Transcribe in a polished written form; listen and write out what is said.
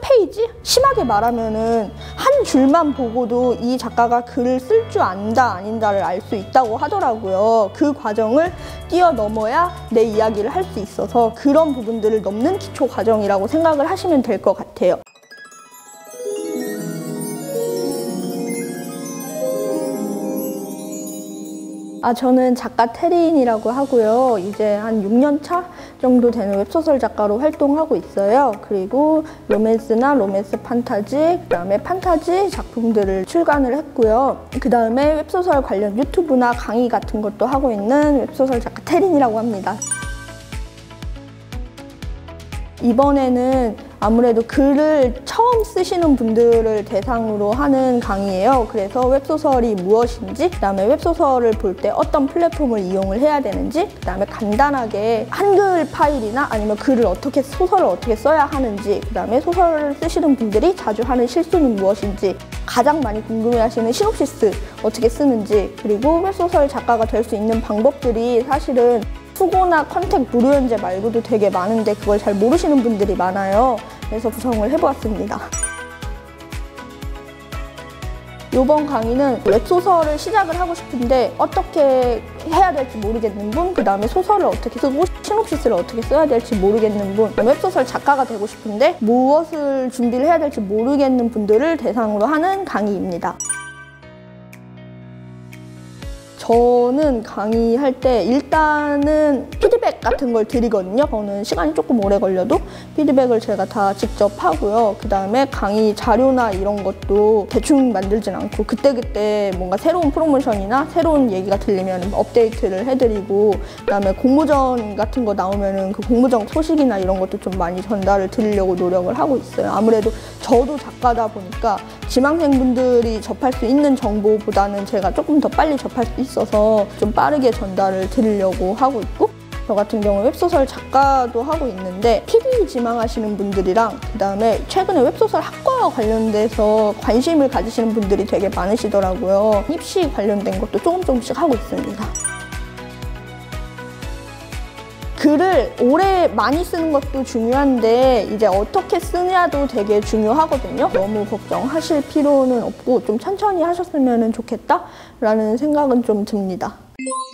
페이지? 심하게 말하면은 한 줄만 보고도 이 작가가 글을 쓸 줄 안다 아닌다를 알 수 있다고 하더라고요. 그 과정을 뛰어넘어야 내 이야기를 할 수 있어서 그런 부분들을 넘는 기초 과정이라고 생각을 하시면 될 것 같아요. 저는 작가 태린이라고 하고요. 이제 한 6년 차 정도 되는 웹소설 작가로 활동하고 있어요. 그리고 로맨스나 로맨스 판타지, 그다음에 판타지 작품들을 출간을 했고요. 그다음에 웹소설 관련 유튜브나 강의 같은 것도 하고 있는 웹소설 작가 태린이라고 합니다. 이번에는 아무래도 글을 처음 쓰시는 분들을 대상으로 하는 강의예요. 그래서 웹소설이 무엇인지, 그다음에 웹소설을 볼 때 어떤 플랫폼을 이용을 해야 되는지, 그다음에 간단하게 한글 파일이나 아니면 글을 어떻게, 소설을 어떻게 써야 하는지, 그다음에 소설을 쓰시는 분들이 자주 하는 실수는 무엇인지, 가장 많이 궁금해하시는 시놉시스 어떻게 쓰는지, 그리고 웹소설 작가가 될 수 있는 방법들이 사실은 수고나 컨택 무료연재 말고도 되게 많은데 그걸 잘 모르시는 분들이 많아요. 그래서 구성을 해보았습니다. 이번 강의는 웹소설을 시작을 하고 싶은데 어떻게 해야 될지 모르겠는 분, 그 다음에 소설을 어떻게 쓰고 시놉시스를 어떻게 써야 될지 모르겠는 분, 웹소설 작가가 되고 싶은데 무엇을 준비를 해야 될지 모르겠는 분들을 대상으로 하는 강의입니다. 저는 강의할 때 일단은 피드백 같은 걸 드리거든요. 저는 시간이 조금 오래 걸려도 피드백을 제가 다 직접 하고요. 그 다음에 강의 자료나 이런 것도 대충 만들진 않고 그때그때 뭔가 새로운 프로모션이나 새로운 얘기가 들리면 업데이트를 해드리고, 그 다음에 공모전 같은 거 나오면은 그 공모전 소식이나 이런 것도 좀 많이 전달을 드리려고 노력을 하고 있어요. 아무래도 저도 작가다 보니까 지망생분들이 접할 수 있는 정보보다는 제가 조금 더 빨리 접할 수 있어서 좀 빠르게 전달을 드리려고 하고 있고, 저 같은 경우 웹소설 작가도 하고 있는데 PD 지망하시는 분들이랑 그 다음에 최근에 웹소설 학과와 관련돼서 관심을 가지시는 분들이 되게 많으시더라고요. 입시 관련된 것도 조금씩 하고 있습니다. 글을 오래 많이 쓰는 것도 중요한데 이제 어떻게 쓰냐도 되게 중요하거든요. 너무 걱정하실 필요는 없고 좀 천천히 하셨으면 좋겠다라는 생각은 좀 듭니다.